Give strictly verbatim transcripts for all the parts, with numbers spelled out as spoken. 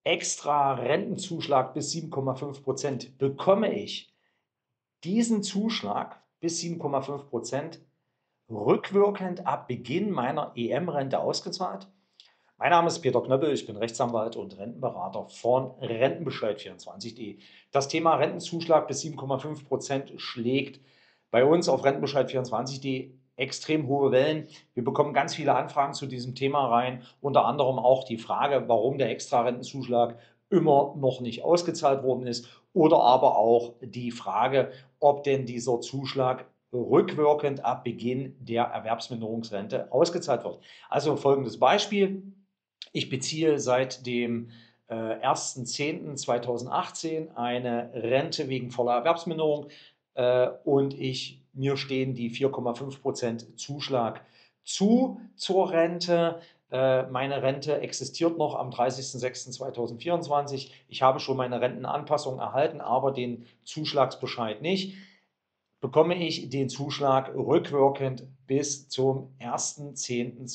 extra Rentenzuschlag bis sieben Komma fünf Prozent. Bekomme ich diesen Zuschlag bis sieben Komma fünf Prozent rückwirkend ab Beginn meiner E M-Rente ausgezahlt? Mein Name ist Peter Knöppel, ich bin Rechtsanwalt und Rentenberater von Rentenbescheid vierundzwanzig punkt de. Das Thema Rentenzuschlag bis sieben Komma fünf Prozent schlägt bei uns auf Rentenbescheid vierundzwanzig punkt de extrem hohe Wellen. Wir bekommen ganz viele Anfragen zu diesem Thema rein, unter anderem auch die Frage, warum der Extra-Rentenzuschlag immer noch nicht ausgezahlt worden ist, oder aber auch die Frage, ob denn dieser Zuschlag rückwirkend ab Beginn der Erwerbsminderungsrente ausgezahlt wird. Also folgendes Beispiel: Ich beziehe seit dem äh, ersten zehnten zweitausendachtzehn eine Rente wegen voller Erwerbsminderung, äh, und ich, mir stehen die vier Komma fünf Prozent Zuschlag zu zur Rente. Äh, meine Rente existiert noch am dreißigsten sechsten zweitausendvierundzwanzig. Ich habe schon meine Rentenanpassung erhalten, aber den Zuschlagsbescheid nicht. Bekomme ich den Zuschlag rückwirkend bis zum ersten zehnten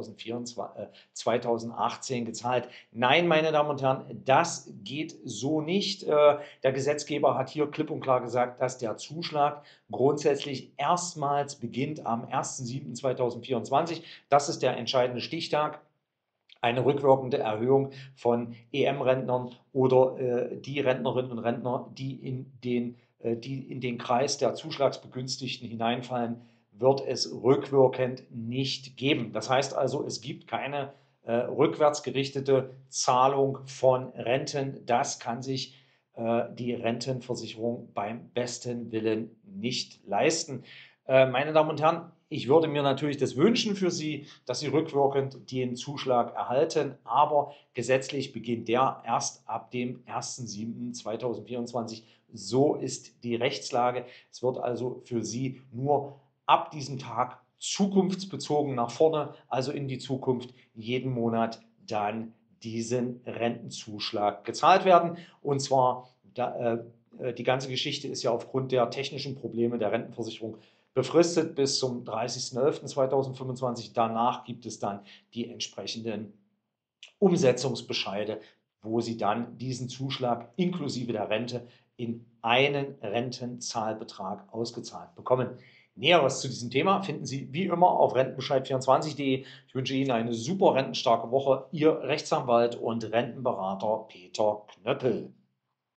zweitausendachtzehn gezahlt? Nein, meine Damen und Herren, das geht so nicht. Äh, Der Gesetzgeber hat hier klipp und klar gesagt, dass der Zuschlag grundsätzlich erstmals beginnt am ersten siebten zweitausendvierundzwanzig. Das ist der entscheidende Stichtag. Eine rückwirkende Erhöhung von E M-Rentnern oder äh, die Rentnerinnen und Rentner, die in den äh, die in den Kreis der Zuschlagsbegünstigten hineinfallen, wird es rückwirkend nicht geben. Das heißt also, es gibt keine äh, rückwärts gerichtete Zahlung von Renten. Das kann sich äh, die Rentenversicherung beim besten Willen nicht leisten. Äh, meine Damen und Herren, ich würde mir natürlich das wünschen für Sie, dass Sie rückwirkend den Zuschlag erhalten, aber gesetzlich beginnt der erst ab dem ersten siebten zweitausendvierundzwanzig. So ist die Rechtslage. Es wird also für Sie nur ab diesem Tag zukunftsbezogen nach vorne, also in die Zukunft, jeden Monat dann diesen Rentenzuschlag gezahlt werden. Und zwar, da, äh, die ganze Geschichte ist ja aufgrund der technischen Probleme der Rentenversicherung befristet bis zum dreißigsten elften zweitausendfünfundzwanzig. Danach gibt es dann die entsprechenden Umsetzungsbescheide, wo Sie dann diesen Zuschlag inklusive der Rente in einen Rentenzahlbetrag ausgezahlt bekommen. Näheres zu diesem Thema finden Sie wie immer auf rentenbescheid vierundzwanzig punkt de. Ich wünsche Ihnen eine super rentenstarke Woche. Ihr Rechtsanwalt und Rentenberater Peter Knöppel.